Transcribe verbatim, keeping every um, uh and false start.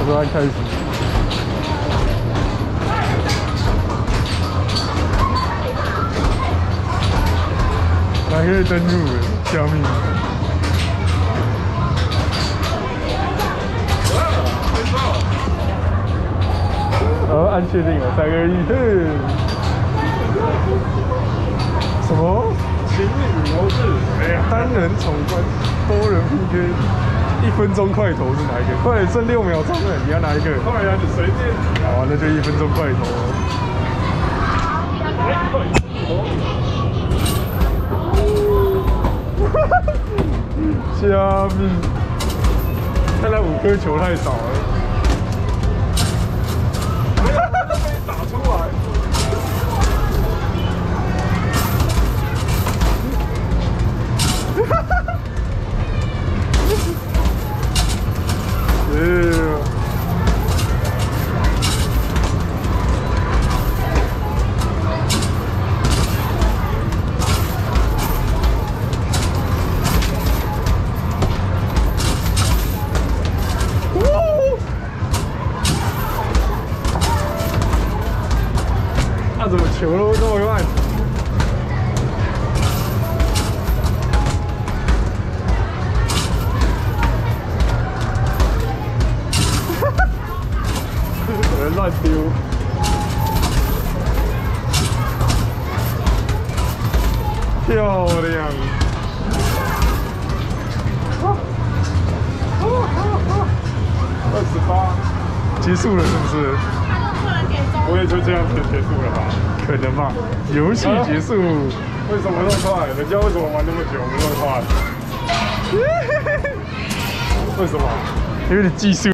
时候开始。还可以登入诶，小米。然后按确定了，三二一，嘿。什么？情侣模式？哎呀，单人闯关，多人 P K， 一分钟快投是哪一个？快点，剩六秒钟了，你要哪一个？快呀，你随便。好，那就一分钟快投。虾米？看来五颗球太少了。被打出来。那怎么球都这么慢？有人乱丢。漂亮！二十八，结束了是不是？我也就这样子结束了吧？可能吧。游戏结束，为什么那么快？人家为什么玩那么久，我们那么快？为什么？因为你技术。